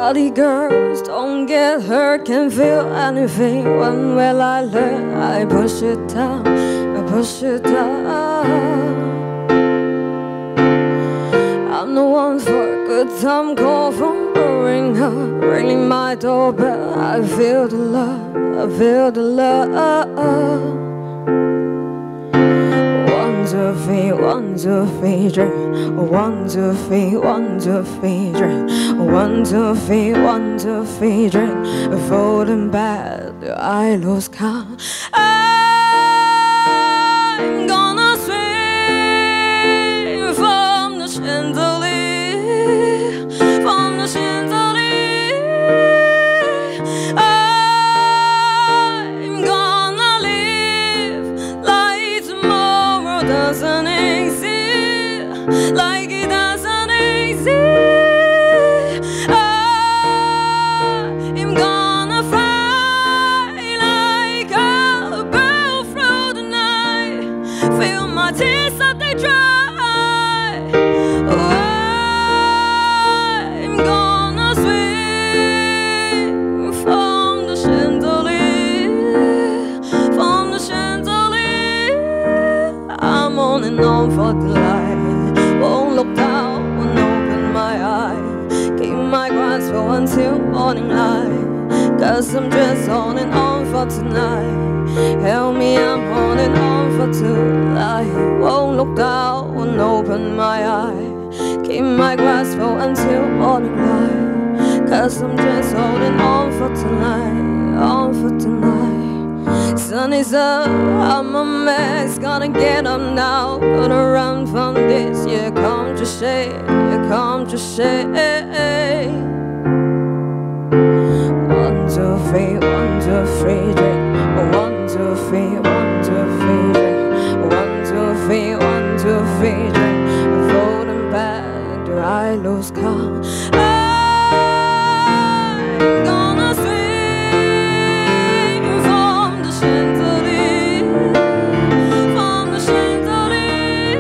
Body girls don't get hurt, can't feel anything. When will I learn? I push it down, I push it down. I'm the one for a good time call from a ringer, ringing my doorbell. I feel the love, I feel the love. 1, 2, 3, 1, 2, 3, drink. 1, 2, 3, 1, 2, 3, drink. 1, 2, 3, 1, 2, 3, drink. Folding bed, I lose count. I'm gonna swing from the chandelier, from the chandelier. I'm gonna live like tomorrow doesn't exist, like it doesn't exist. I'm gonna fly like a bird through the night, feel my tears that they dry. I'm gonna swing from the chandelier, from the chandelier. I'm on and on for the light, won't look down, won't open my eye. Keep my grasp for until morning light, 'cause I'm just on and on for tonight. Help me, I'm on and on for tonight. Won't look down, won't open my eye. Keep my grasp for until morning light, 'cause I'm just holding on for tonight, on for tonight. Sun is up, I'm a mess, gonna get up now, gonna run from this. Yeah, come to shade, yeah, come to shade. 1, 2, 3, 1, 2, 3, drink. 1, 2, 3, 1, 2, 3, drink. 1, 2, 3, 1, 2, 3, drink. Folding back, do I lose count? I'm gonna swing from the chandelier, from the chandelier.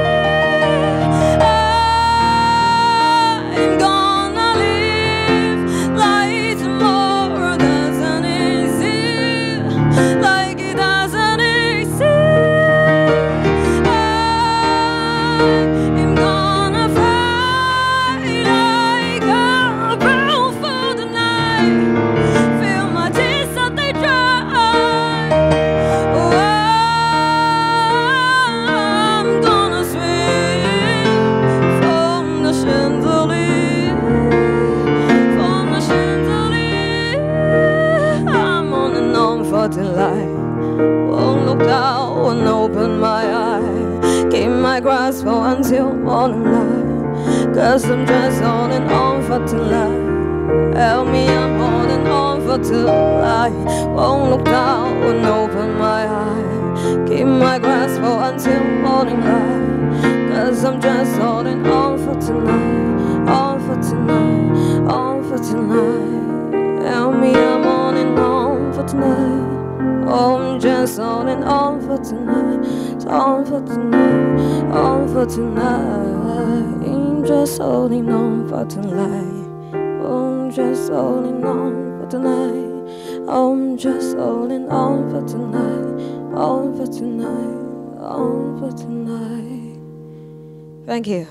I'm gonna live like tomorrow doesn't exist, like it doesn't exist. I'm gonna fly like a bird for the night, feel my tears that they dry. I'm gonna swing from the chandelier, from the chandelier. I'm on and on for delight, won't look down, won't open my eye. Keep my grasp for until morning light, 'cause I'm just on and on for tonight. Help me, I'm holding on for tonight. Won't look down, won't open my eye. Keep my grasp for until morning light, 'cause I'm just holding on for tonight, on for tonight, on for tonight. Help me, I'm on and on for tonight. Oh, I'm just on and on for tonight, on for tonight, on for tonight. I'm just holding on for tonight. Oh, I'm just holding on for tonight. Oh, I'm just holding on for tonight, on for tonight, on for tonight. Thank you.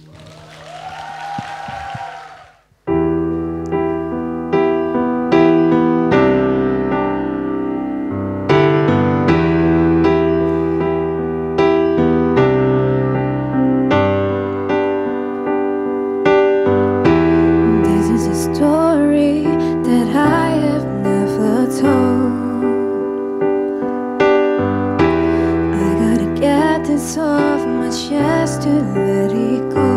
This is a story that I have never told. I gotta get this off my chest to let it go.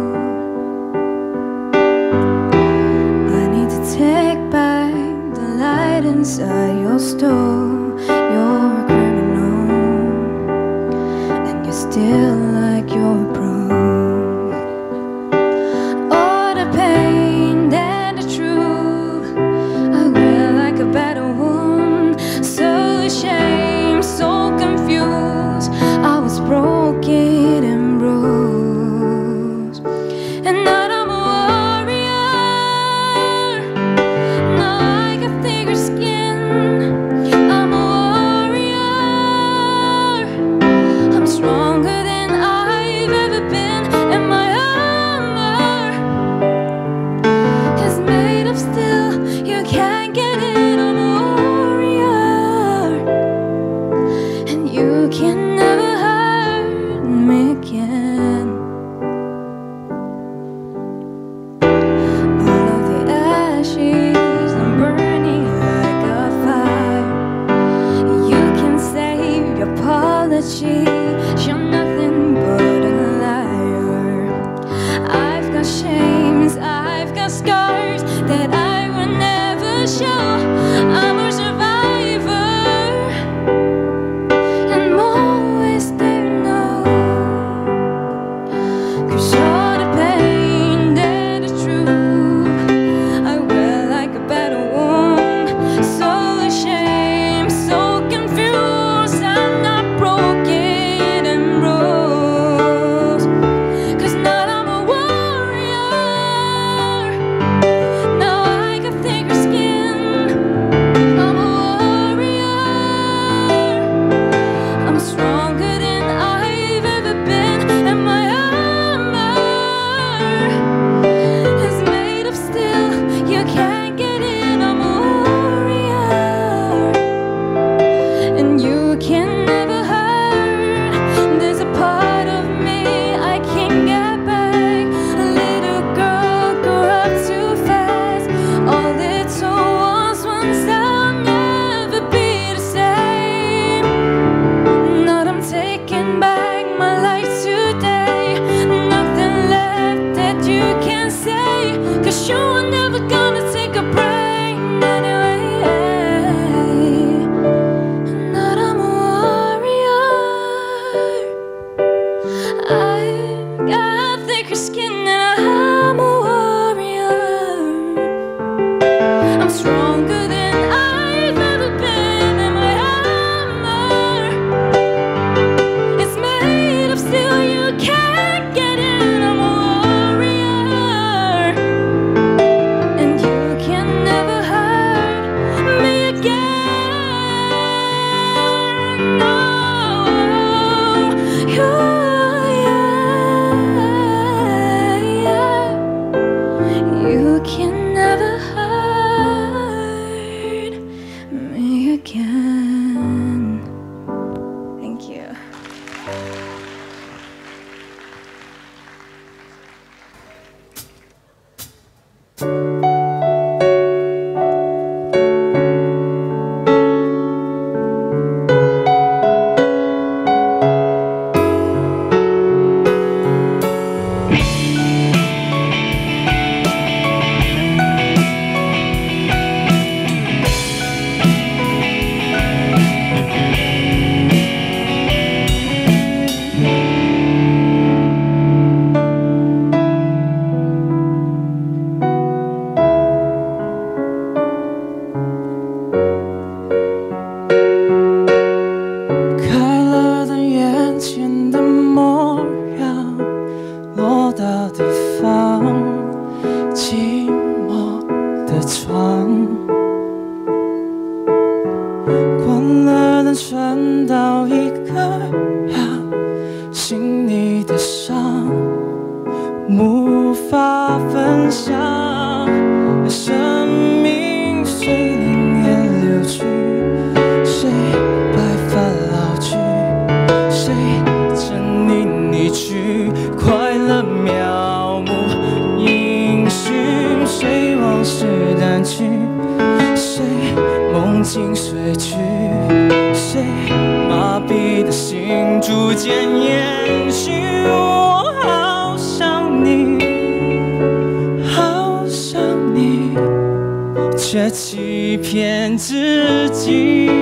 I need to take back the light inside your store. You're a criminal, and you're still like you're broke. All the pain and the truth, I wear like a battle wound. So ashamed, so confused, I was broken and bruised. And now I'm a warrior, 沉到一个心里的伤，无法分享。生命随年月流去，谁白发老去，谁沉溺离去，快乐渺无音讯，谁往事淡去，谁梦境睡去，谁麻痹的心逐渐延续。我好想你，好想你，却欺骗自己。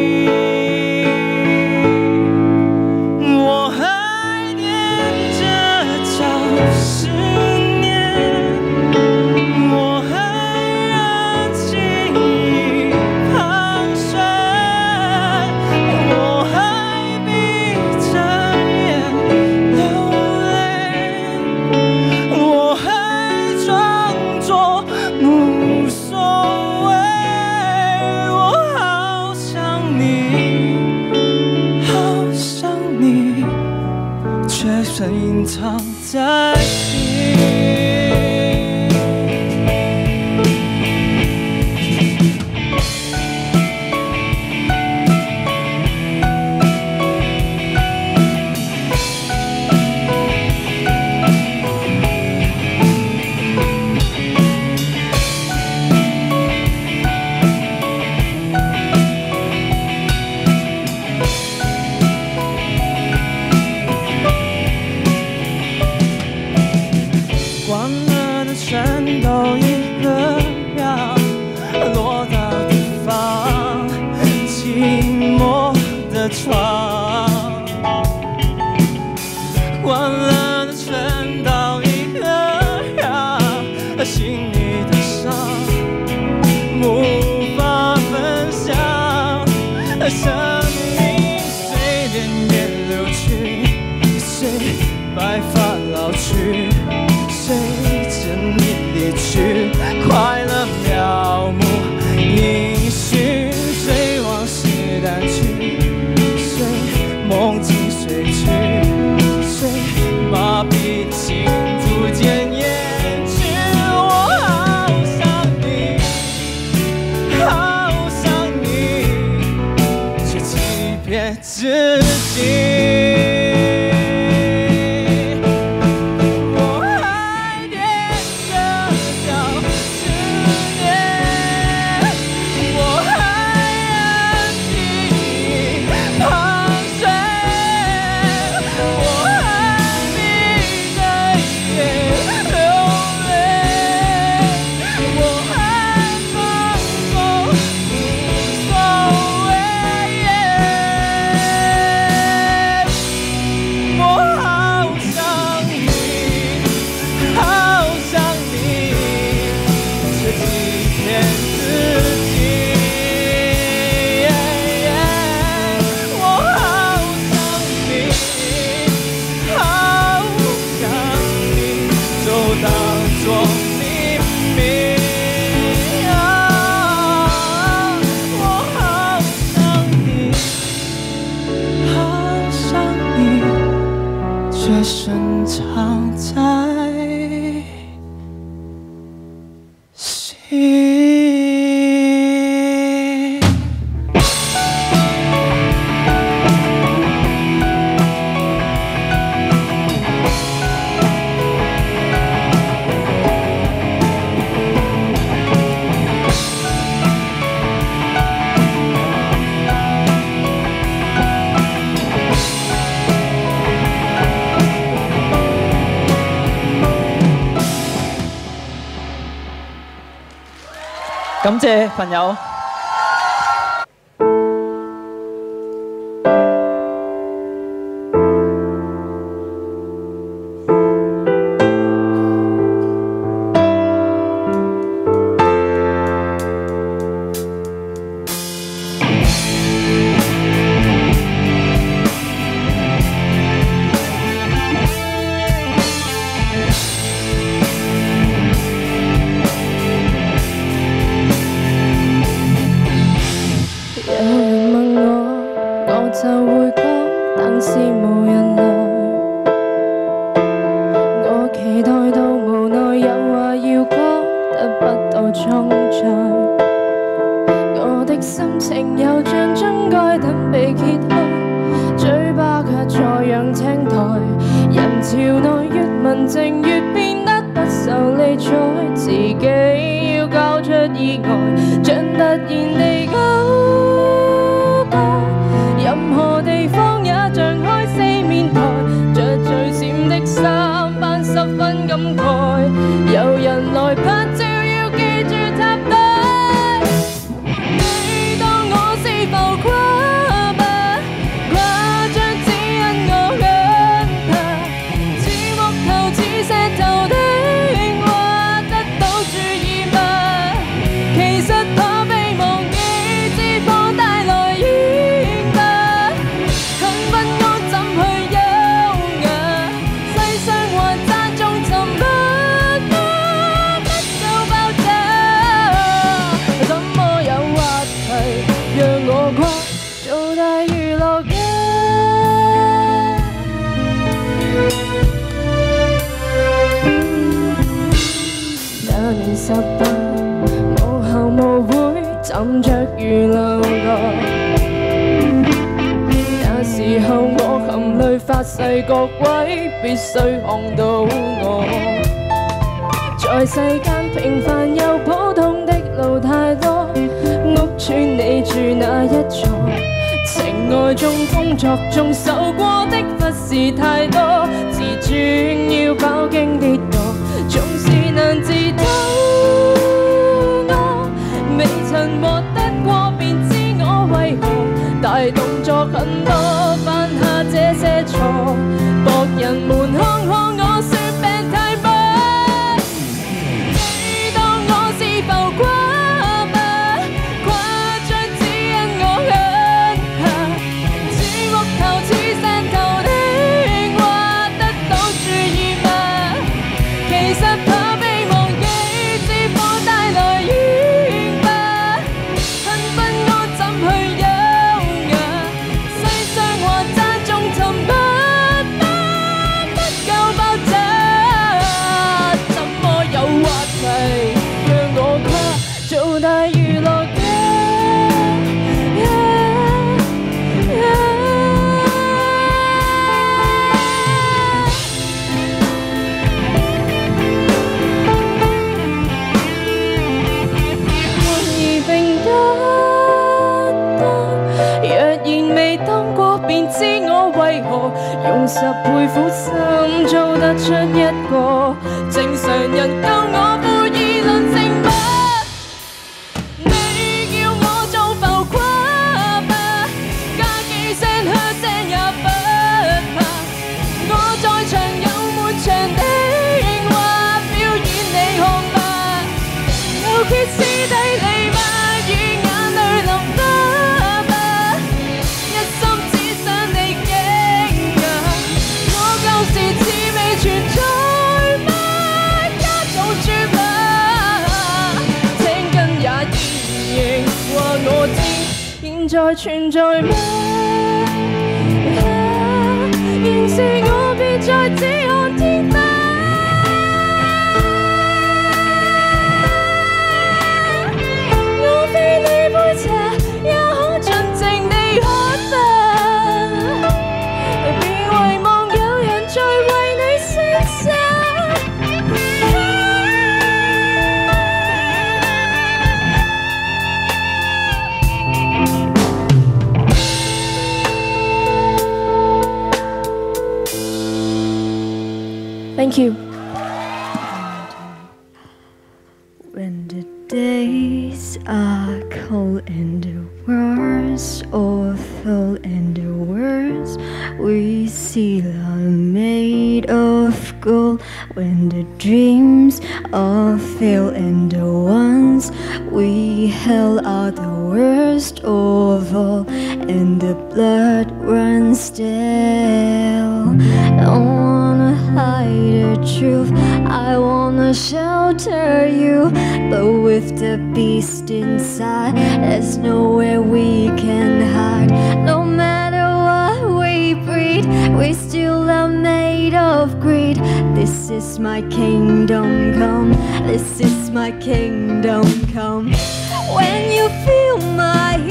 我还念着旧思念，我还让记忆盘旋，我还闭着眼流泪，我还装作无所谓。我好想你，好想你，却隐藏在心。关了的全都一个样，落到地方，寂寞的床。关了的全都一个样，心里的伤无法分享。生命随年月流去，谁白发老去，谁沉溺离去，快乐渺无音讯，谁往事淡去，谁梦境睡去，谁麻痹的心逐渐延续。我好想你，好想你，却欺骗自己。却深藏在心。 感謝朋友。 心情又像樽蓋等被揭開，嘴巴卻在揚青苔。人潮內越文靜越變得不受理睬，自己要交出意外，像突然地高歌。任何地方也像開四面台，着最閃的衫扮十分感慨。有人來拍照要記住插袋。你當我是浮誇吧，誇張只因我很怕，似木頭似石頭的話得到注意嗎？其實怕被忘記，只怕帶來怨吧。很不安怎去優雅，世上還讚頌沉默。做大娛樂家，那年18，無後無悔，枕着如流落。那時候我含淚發誓，各位必須看到我。在世間平凡又普通的路太多，屋邨你住哪一座？情愛中工作中受過的忽視太多，自尊要飽經跌墮，總是難自偷我。未曾獲得過便知我為何大動作很多，犯下這些錯，博人們看看我說病太薄。你當我是浮誇吧，誇張只因我很怕，似木頭似石頭的話得到注意嗎？其實怕被忘記，只怕帶來怨吧。很不安怎去優雅，世上還讚頌沉默嗎？不夠爆炸，怎麼有話題讓我誇做大娛樂家？便知我為何用10倍苦心做得出一個正常人，夠我負議論成吧。你叫我做浮誇吧，加幾聲噓聲也不怕。我在場有滿場的話表演你看吧，有歇斯底里嗎？與眼淚淋巴吧，一心是似未存在嗎？加重注碼，青筋也現形話我知，現在存在嗎？現是我別再只看天花，我非你杯茶也可盡情地喝吧，別遺忘有人在為你聲沙。Thank you. When the days are cold and the world's awful and the words we see are made of gold, when the dreams are failed and the ones we held are the worst of all, and the blood runs stale. Don't wanna hide the truth, I wanna shelter you, but with the beast inside, there's nowhere we can hide. No matter what we breed, we still are made of greed. This is my kingdom come, this is my kingdom come. When you feel my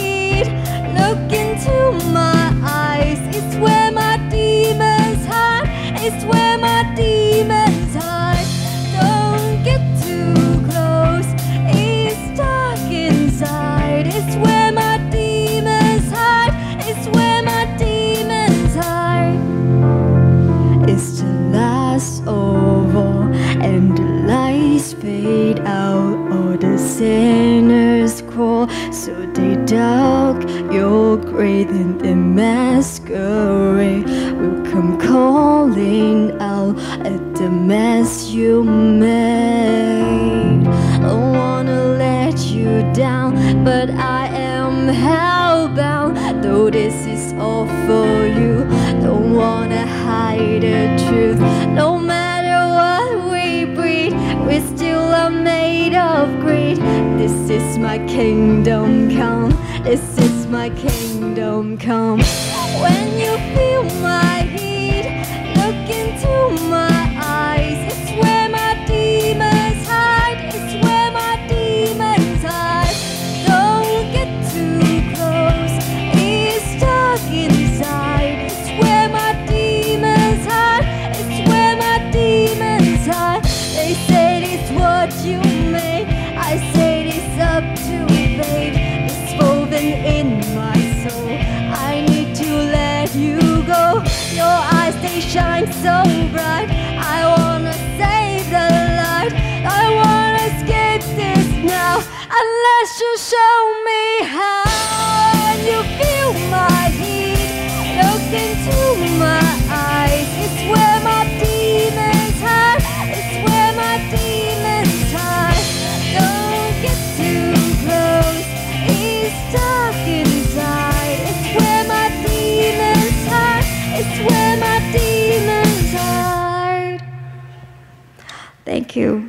they doubt your great and the masquerade will come calling out at the mess you made. I wanna let you down, but I am hellbound. Though this is all for you, don't wanna hide the truth. No matter what we breed, we still are made of greed. This is my kingdom come. This is my kingdom come. When you feel my heat, look into my eyes. It's where my demons hide. It's where my demons hide. Don't get too close. It's stuck inside. It's where my demons hide. It's where my demons hide. They said it's what you made. I said it's up to fate. It's woven in my soul. I need to let you go. Your eyes, they shine so bright. I wanna save the light. I wanna escape this now, unless you show me how. When you feel my heat, look into my eyes. It's where my demons hide. It's where my demons hide. Don't get too close. It's stuck inside. It's where my demons hide. It's where my demons hide. Thank you.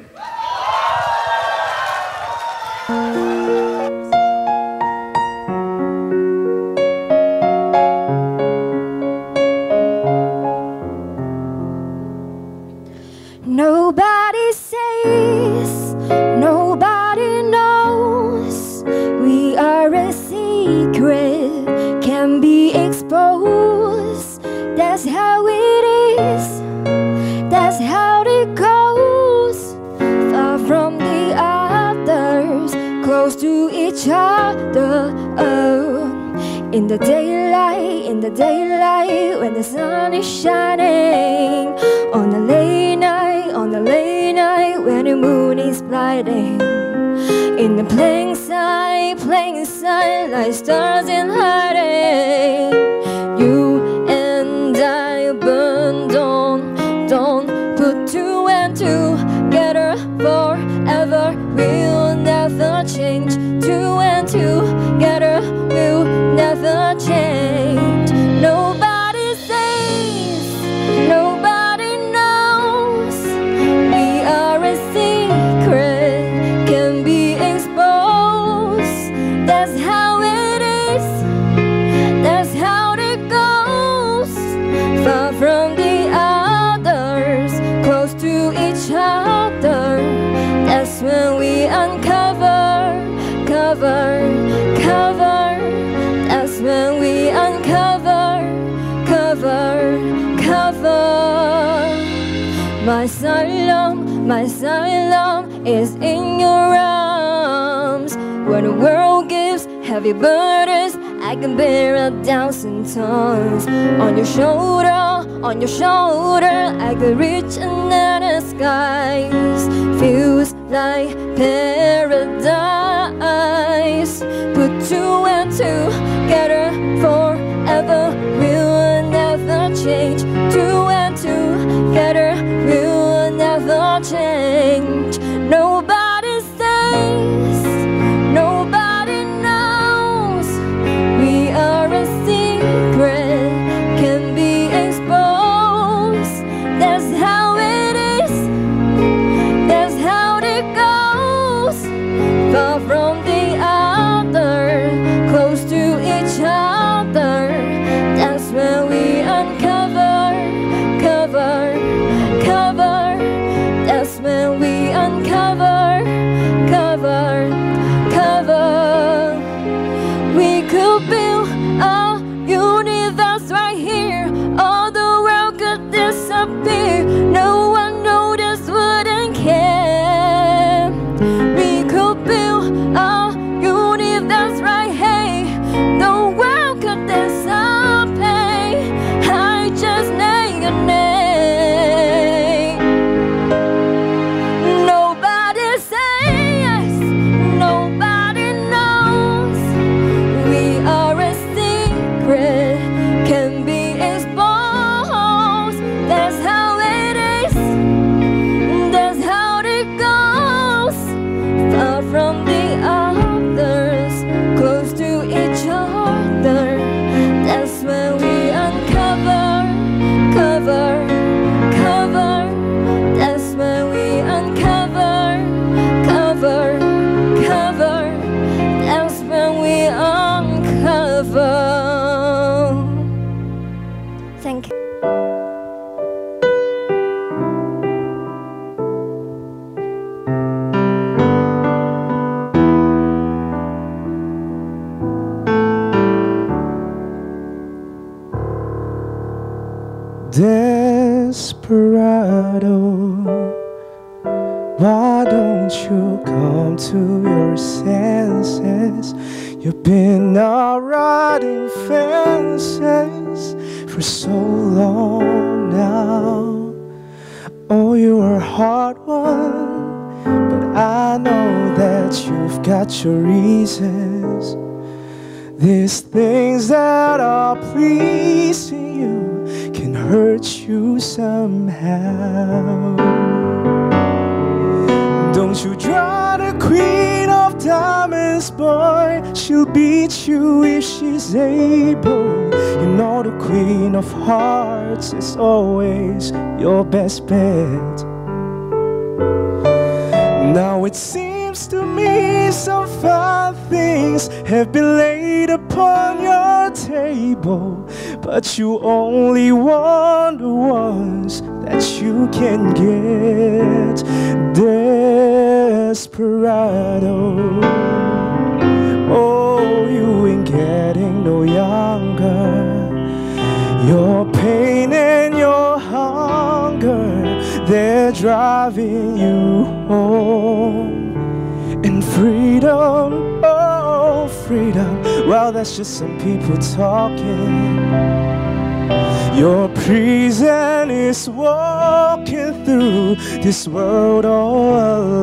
Nobody says, nobody knows. We are a secret, can be exposed. That's how it is, that's how it goes. Far from the others, close to each other. In the daylight, when the sun is shining. On the late night, when the moon is blinding. In the plain sight, like stars in hiding. You and I burn, don't put two and two together forever. We'll never change. Two and two together, we'll never change. Nobody says, nobody knows. We are a secret, can be exposed. That's how it is, that's how it goes. Far from the others, close to each other. That's when we uncover, cover. That's when we uncover, cover. My asylum is in your arms. When the world gives heavy burdens, I can bear 1,000 tons. On your shoulder, I could reach another skies. Feels like paradise. Put two and two together forever. We'll never change. Two and two together. We'll never change. Nobody says, nobody knows. We are a secret, can be exposed. That's how it is, that's how it goes. Far from the other, close to each other. That's when we uncover, desperado. Why don't you come to your senses? You've been out riding fences for so long now. Oh, you are a hard one, but I know that you've got your reasons. These things that are pleasing you can hurt you somehow. Don't you draw the queen of diamonds, boy. She'll beat you if she's able. You know the queen of hearts is always your best bet. Now it seems to me some fine things have been laid upon your table, but you only want the ones that you can get. Desperado. Oh, you ain't getting no younger. Your pain and your hunger, they're driving you home. And freedom, oh freedom, well that's just some people talking. Your prison is walking through this world all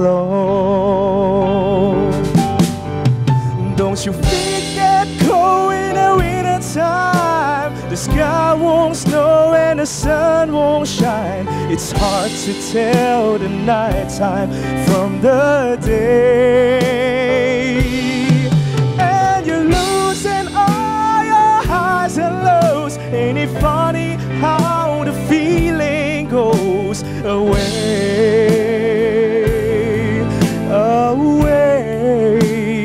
alone. Don't you forget going in winter time. The sky won't snow and the sun won't shine. It's hard to tell the nighttime from the day. And you're losing all your highs and lows. Ain't it funny how the feeling goes away, away,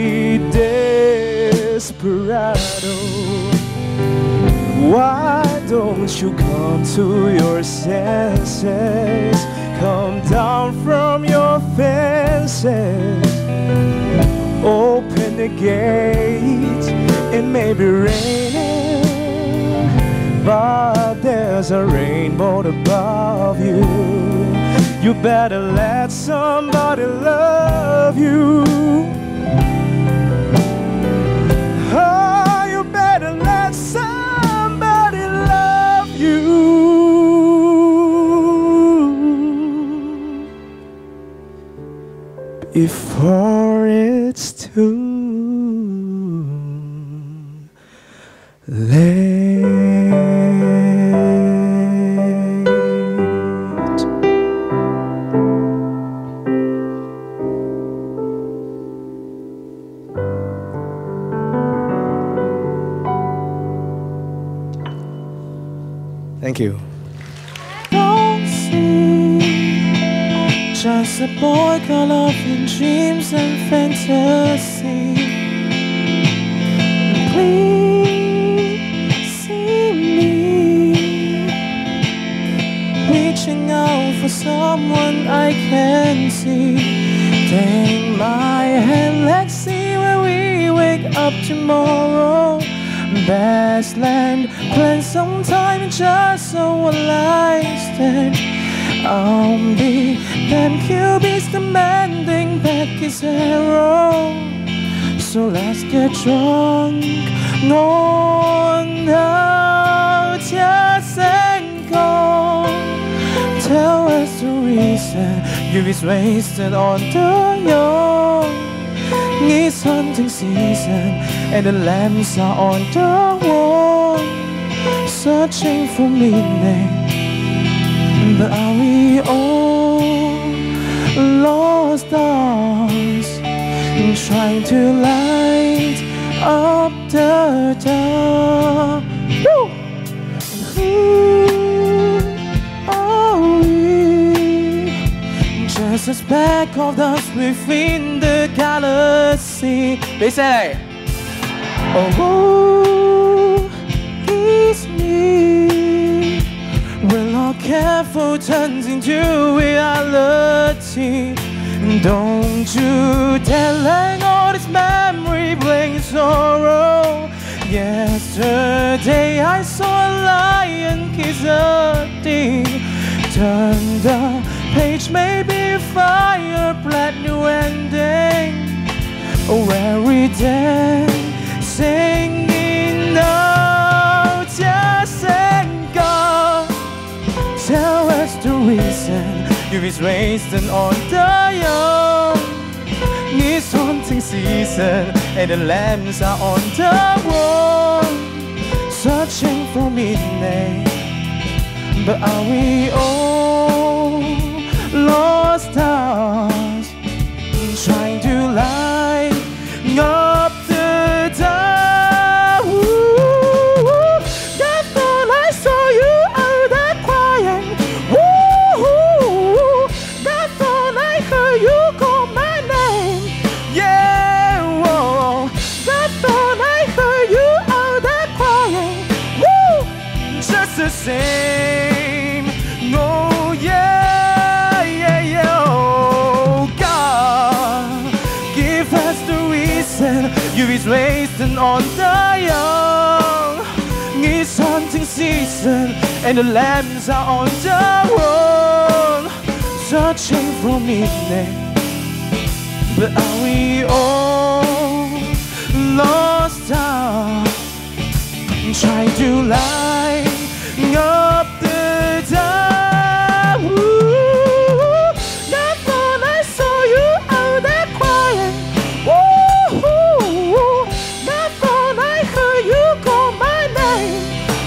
desperado. Why don't you come to your senses? Come down from your fences. Open the gate. It may be raining, but there's a rainbow above you. You better let somebody love you. Oh, you better let somebody love you before it's too late. Thank you. Don't see just a boy caught up in dreams and fantasy. Please see me reaching out for someone I can see. Take my hand, let's see where we wake up tomorrow. Best land, plan some time just so one life stand. I'll be them QBs demanding back his arrow. So let's get drunk on our tears and go. Tell us the reason youth is wasted on the young. It's hunting season and the lambs are on the wall, searching for meaning. But are we all lost stars trying to light up the dark? Who are we? Just a speck of dust within the galaxy. They say, oh, it's me. When all careful turns into reality. Don't you dare let all this memory bring sorrow. Yesterday I saw a lion kiss a deer. Turn the page, maybe fire, brand new ending. Every day, singing no, just and go. Tell us the reason you is wasting on the young. It's hunting season and the lambs are on the wall, searching for midnight. But are we all lost stars, trying to light up the dark? Ooh, that thought I saw you out there crying. Ooh, that thought I heard you call my name. Yeah, whoa, that thought I heard you out there crying. Woo, just the same. No, yeah, yeah, yeah. Oh God, give us the reason you is wasting on the young. It's hunting season and the lambs are on the run, searching for midnight. But are we all lost stars, trying to light up the dark? Ooh, that thought I saw you out there crying. Ooh, that thought I heard you call my name.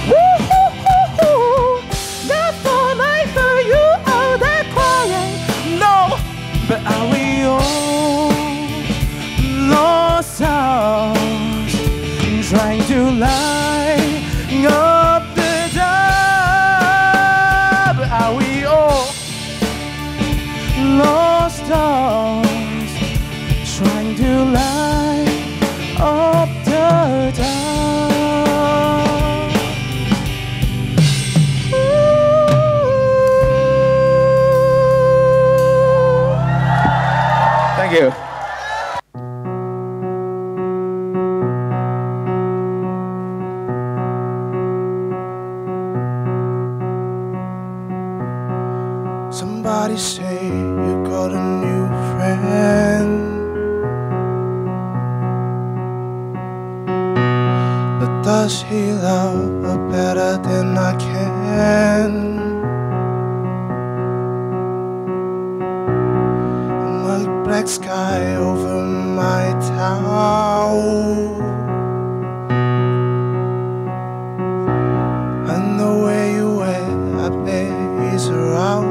Ooh, that thought I heard you out there crying. No, but are we all lost stars, trying to light up the dark? But are we all lost stars, trying to light up the dark? Thank you. Somebody say you got a new friend, but does he love her better than I can? And like black sky over my town, I know where you were, I bet he's around.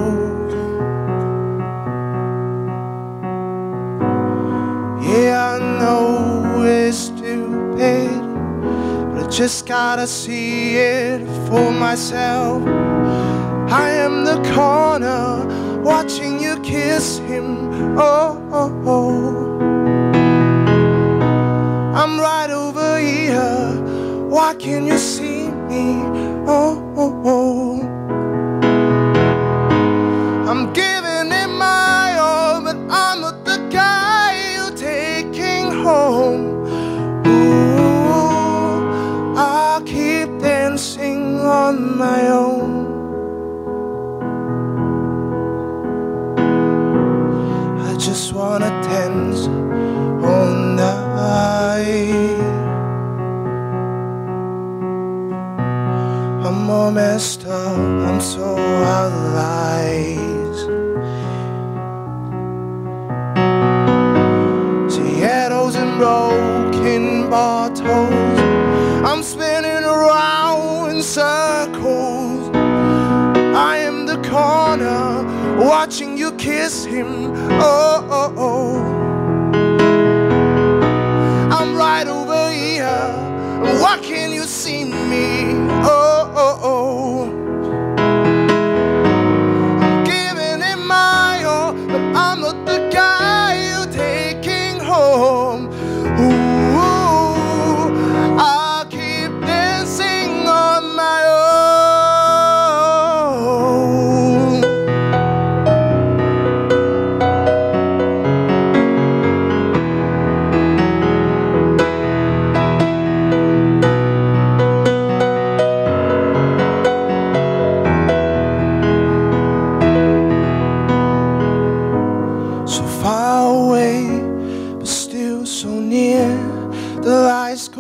Yeah, I know it's stupid, but I just gotta see it for myself. I am the corner, watching you kiss him. Oh, oh, oh. I'm right over here, why can't you see me? Oh, oh, oh. I'm giving it my all, but I'm not the guy you're taking home. Ooh, I'll keep dancing on my own. I just wanna dance all night. I'm all messed up, I'm so out of lies. Seattle's and broken bottles, I'm spinning around in circles. I am the corner, watching you kiss him. Oh, oh, oh. I'm right over here, why can't you see me? Oh, oh, oh. I'm giving it my all, but I'm not the guy you're taking home. Ooh, I'll keep dancing on my own.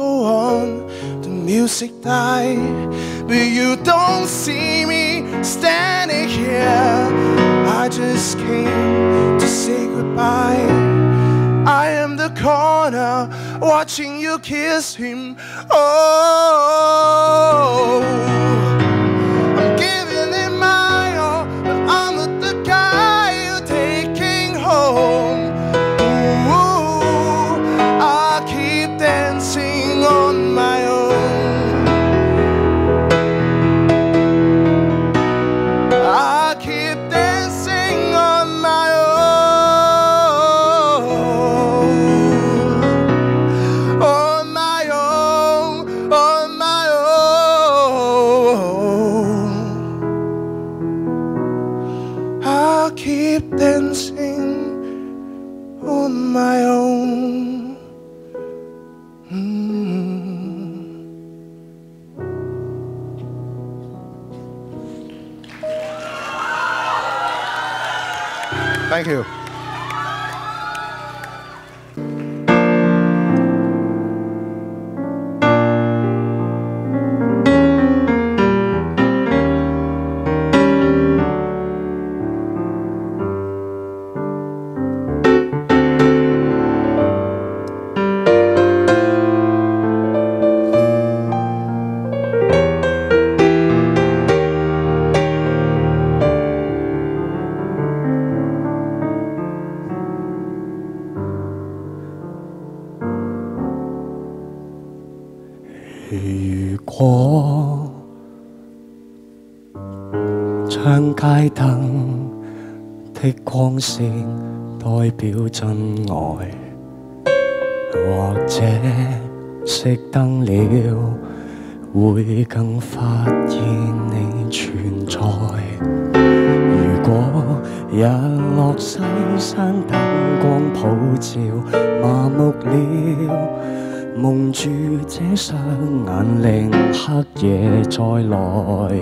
on, the music died, but you don't see me standing here. I just came to say goodbye. I am the corner watching you kiss him. Oh, I'm giving it my all, but I'm not the guy you're taking home. Ooh, I keep dancing on my own. I keep dancing on my own. On my own, on my own. I keep dancing on my own. Thank you. 如果窗街燈的光線代表真愛，或者熄燈了會更發現你存在。如果日落西山燈光普照，麻木了。蒙住這雙眼，令黑夜再來。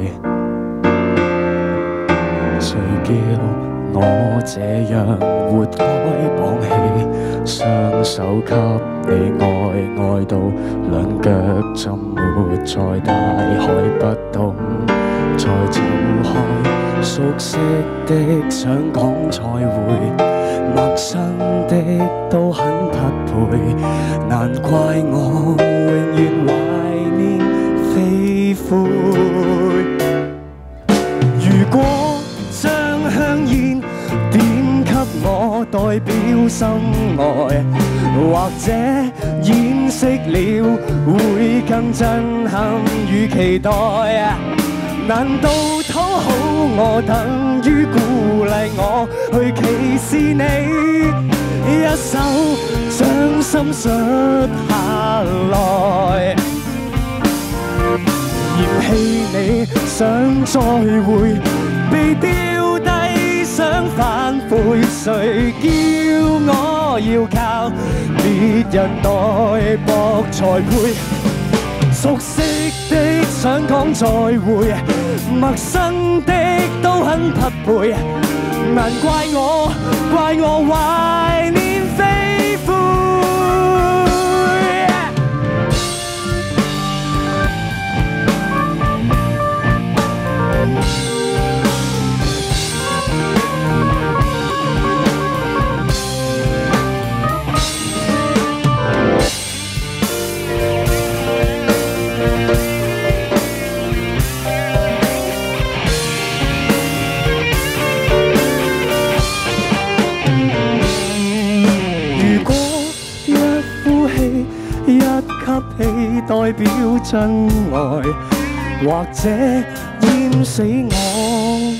誰叫我這樣活該綁起雙手給你愛到兩腳浸沒在大海，不懂再走開。熟悉的想講再會。陌生的都很匹配，難怪我永遠懷念飛灰。如果將香煙點給我代表心愛，或者掩飾了會更震撼與期待。難道討好我等於鼓勵我去歧視你？一手將心術下來，嫌棄你想再會，被丟低想反悔，誰叫我要靠別人代薄才配？熟悉的想講再會，陌生的都很匹配，難怪我懷念飛灰。吸氣代表真愛，或者淹死我，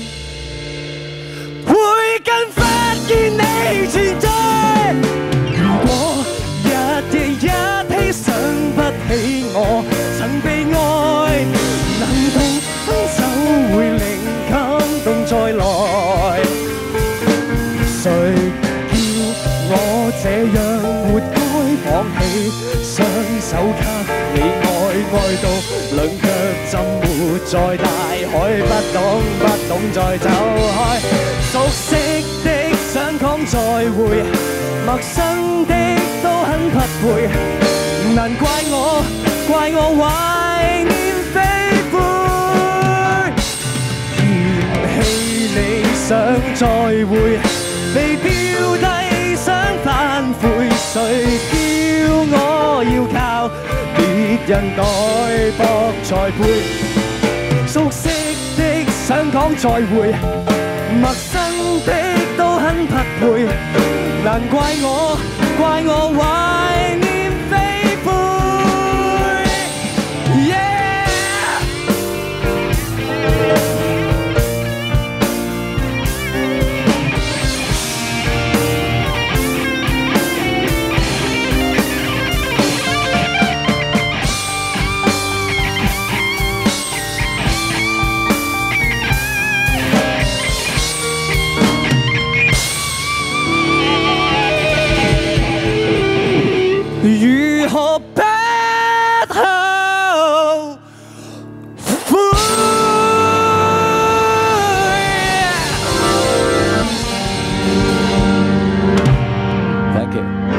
會更發現你存在。如果日夜一起想不起我曾被愛，難道分手會令感動再來？誰叫我這樣活該綁起雙手給你愛到兩腳浸沒在大海，不懂再走開。熟悉的想講再會，陌生的都很匹配， 難怪我懷念飛灰，嫌棄理想再會，被標低想反悔，誰叫我要靠別人代薄才配？熟悉的想講再會，陌生的都很匹配，難怪我懷念飛灰。如何不後悔 ？Thank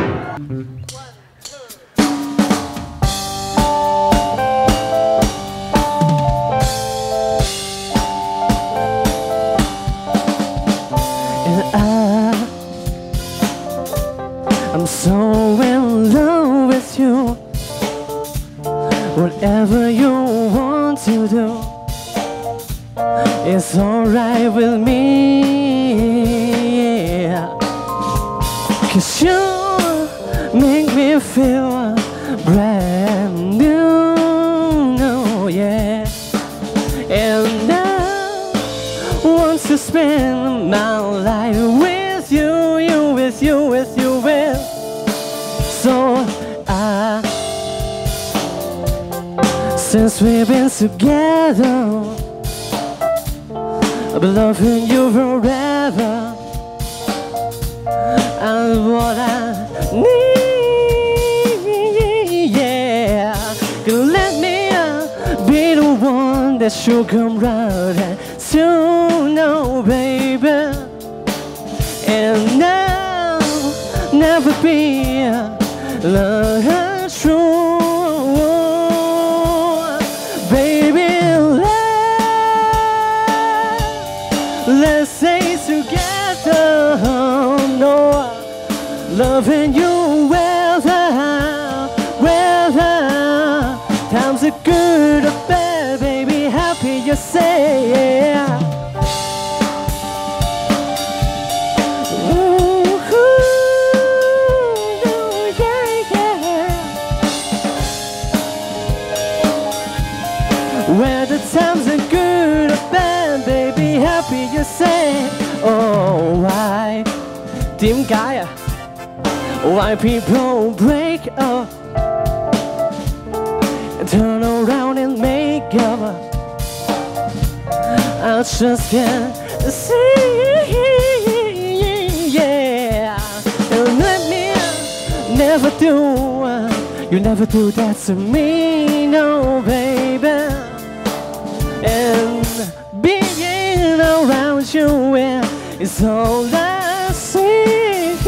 you。I'm so in love with you. Whatever you want to do, it's alright with me. Yeah. 'Cause you make me feel brand new, yeah. And I want to spend my life with you, with you. So since we've been together, I've been loving you forever. And what I need, yeah. Can let me be the one that should come round and to know, baby. And I'll never be true. Baby, let's stay together. No, loving you whether times are good or bad, baby, happy you say, yeah. Whether times are good or bad, baby, happy you say. Oh, why? 點解啊 Why people break up and turn around and make up? I just can't see, yeah. And let me never do, you never do that to me, no, baby. And being around you is all I see.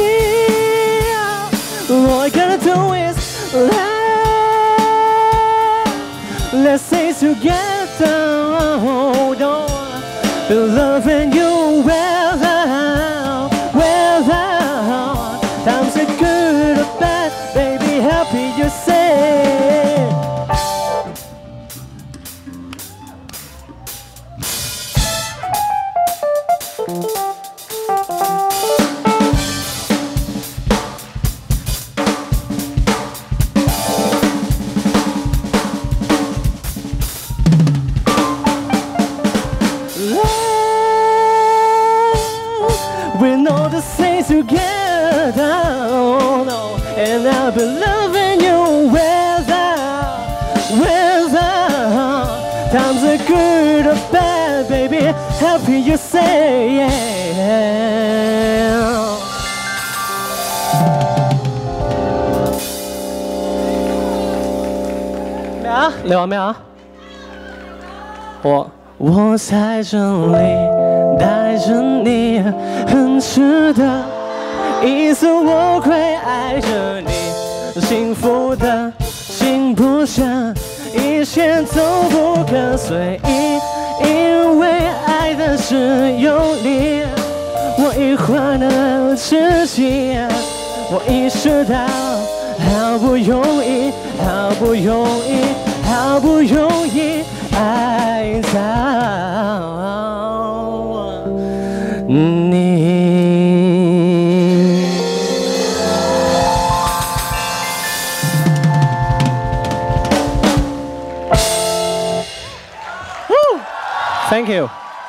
All I gotta do is let's stay together. Oh, no. Loving you whether times are good or bad, baby, happy you say. We know to stay together, oh no. And I've been loving you whether times are good or bad, baby, happy you say, yeah. 咩啊？你話咩啊？我在这里带着你，很值得。一次我会爱着你，幸福的这一切都不可随意，因为爱的是用力。我已换了自己，我意识到好不容易，好不容易，好不容易爱到你。Thank you。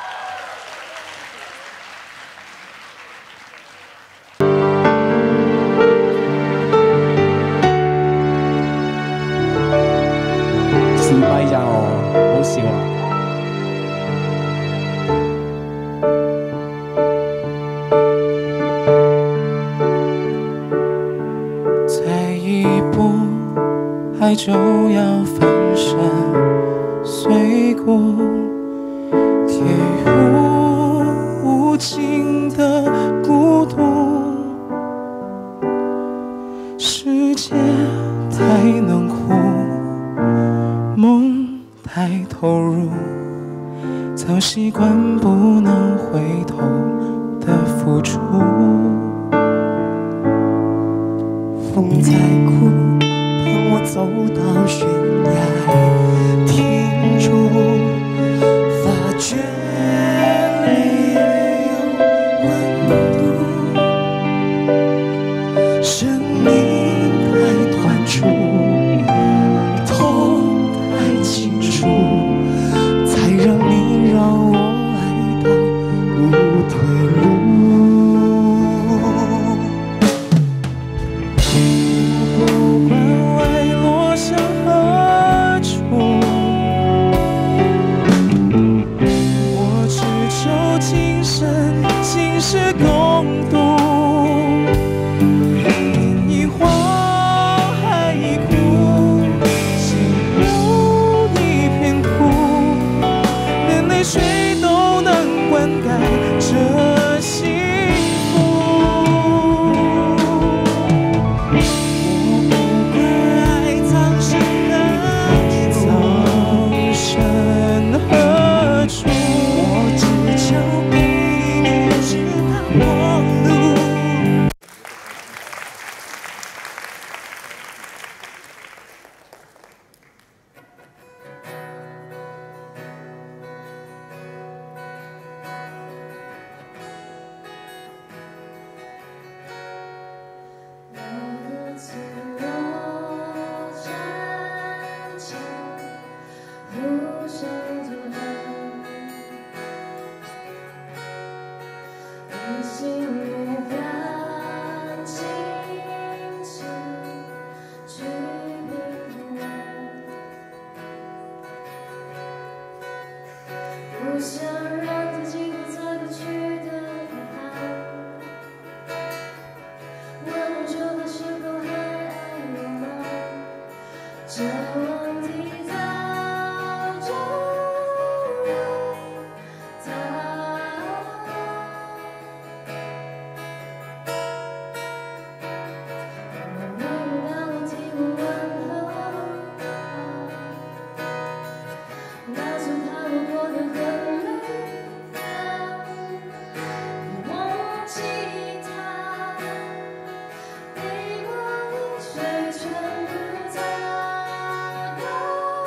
自閉咋我，好笑啊！ 再一步，爱就要粉身碎骨。铁无尽的孤独，世界太冷酷，梦太投入，早习惯不能回头的付出。 风在哭，当我走到悬崖，停住。发觉泪也有温度，声音太短促，痛太清楚，才让你让我爱到无退路。不管爱落向何处，今生今世共度，天已荒，海已枯，心如一片土，连泪水都能灌溉这幸福。我不管爱藏身何处，我只求陪你直到末路。 不想让自己不再不去的遗憾，问人说的是否还爱我吗？这问题早就有答案。我没有把问题问问候，告诉他我过得很。陪我一水全部擦干。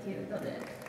you， 多謝。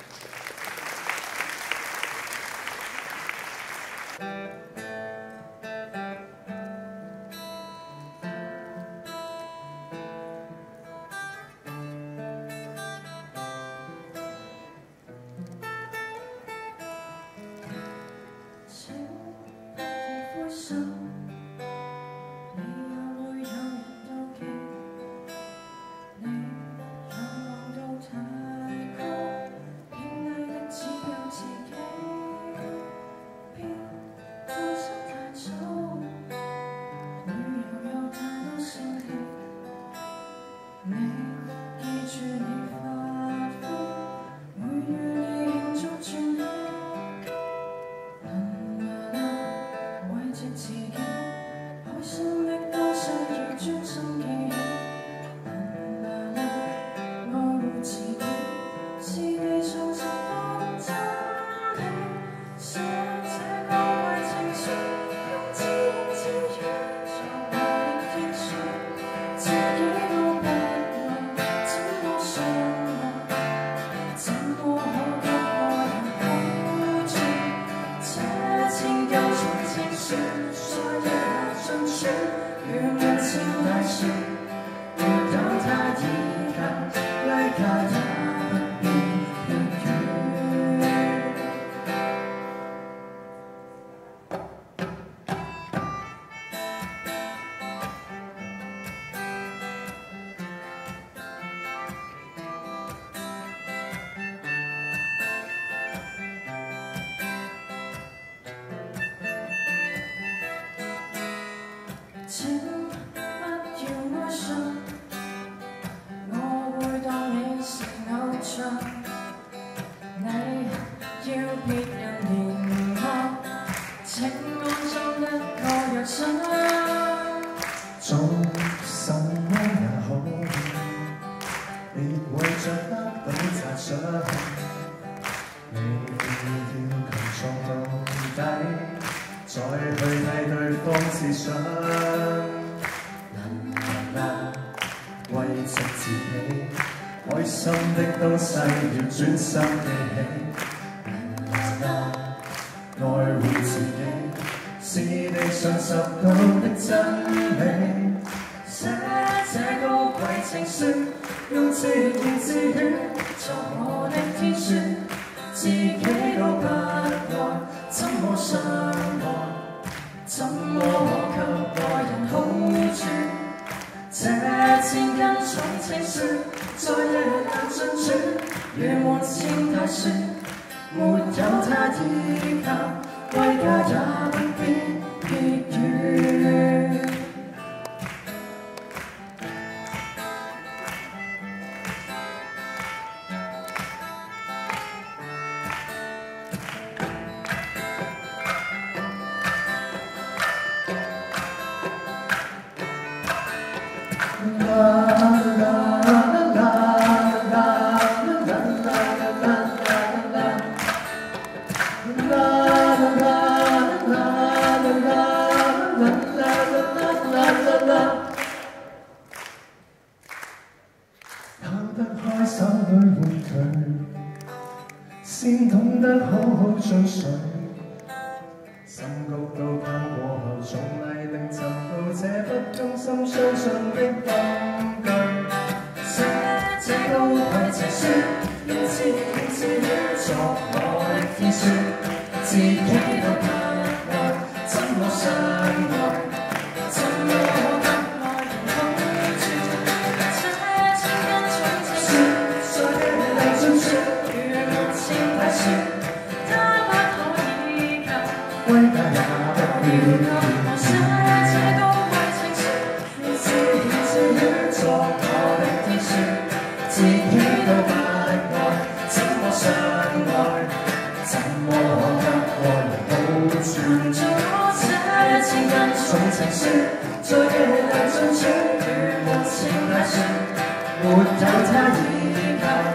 請不要哀傷，我會當你是偶像。你要別人憐愛，請安裝一個藥箱。 做什麼也好，別為着得到讚賞。你要強壯到底，再去替對方設想。為着自己，開心的東西要專心記起。愛護自己，是地上拾到的真理。寫這高貴情書，用自言自語作我的天書，自己都不愛，怎麼相愛？怎麼可給愛人好處？這千斤重情書，在夜闌盡處，如門前大樹，沒有他依靠，歸家也不必結語。開手裏換佢，先懂得好好追隨。深谷都攀過後，從泥濘尋到這不忠心相信的根據。寫這高貴情書，用自言自語作我的天書，自己都不愛，怎麼相愛？怎麼歸家也不要寫這高貴情書，用自言自語作我的天書，自己都不愛，怎麼相愛？怎麼可給愛人好處？做我這千斤重情書，在夜闌盡處，如無情大樹，沒有他依靠。